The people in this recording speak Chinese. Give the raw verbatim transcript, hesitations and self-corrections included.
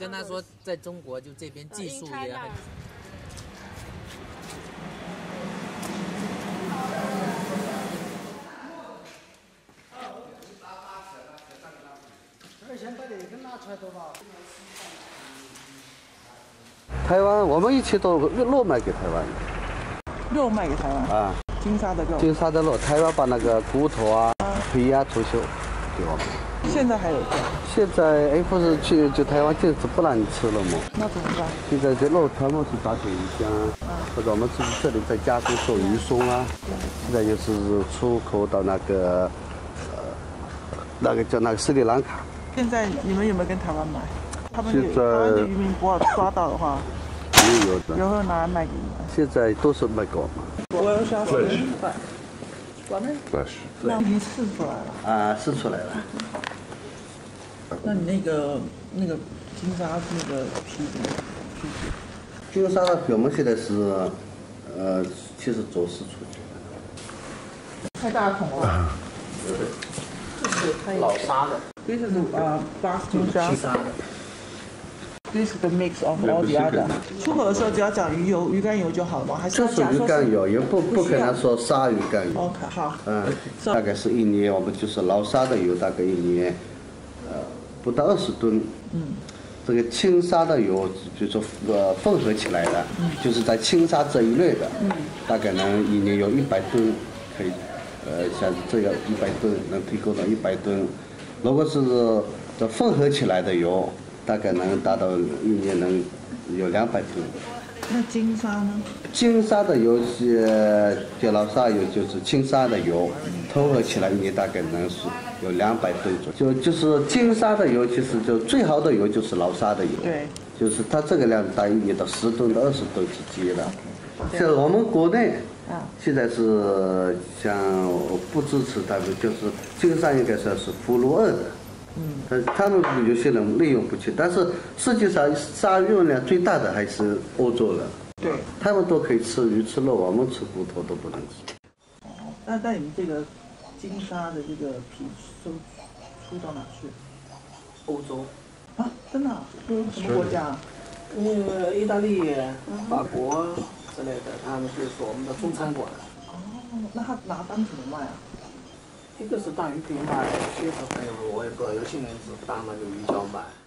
跟他说，在中国就这边技术也很。 先把这个拿出来多吧。 台湾，我们一起都肉卖给台湾。 肉卖给台湾啊？ 金沙的肉。 金沙的肉，台湾把那个骨头啊、腿啊、脱臼给我们。 现在还有这样？ 现在哎，不是去就台湾禁止不让你吃了吗？ 那怎么办？ 现在这肉全部是打成鱼浆，或者我们自己这里再加工做鱼松啊。现在就是出口到那个呃那个叫那个斯里兰卡。 现在你们有没有跟台湾买？他们有台湾的渔民不好抓到的话， 也有的， 然后拿来卖给你们。 现在都是卖给我们。 我要想说，外面 flesh， 那已经试出来了。 啊，试出来了。 那你那个那个金沙那个皮怎么皮？ 金沙的皮我们现在是呃，其实走私出去。 太大桶了。 这是老沙的。 This is uh bass 金沙。 金沙的。 This is the mix of all the other。出口的时候只要讲鱼油、鱼肝油就好了吗？还是就是鱼肝油，也不不可能说鲨鱼肝油。 OK， 好。 嗯，大概是一年，我们就是老沙的油，大概一年，呃，不到二十吨。 嗯。 这个青沙的油，就说呃混合起来的，嗯、就是在青沙这一类的，嗯、大概能一年有一百吨，可以，呃，像这样一百吨能提供到一百吨。如果是这混合起来的油，大概能达到一年能有两百吨。 那金沙呢？ 金沙的油是叫老沙油，就是青沙的油，投合起来一年大概能是有两百吨左右。就就是金沙的油，其实就最好的油就是老沙的油。 对。 就是它这个量大一年到十吨到二十吨之间的。像我们国内，现在是像不支持他们，就是金沙应该算是附录二的。嗯，但他们有些人利用不起，但是实际上鲨鱼用量最大的还是欧洲人。 对， 他们都可以吃鱼吃肉，我们吃骨头都不能吃。 哦，那那你们这个金沙的这个皮收出到哪去？ 欧洲。 啊，真的、啊？什么国家？ 那个意大利、法国之类的，他们就是我们的中餐馆。 哦，那他拿单怎么卖啊？ 一个是当鱼可以卖，有些是朋友我也不知道，有些人是当那个鱼胶卖。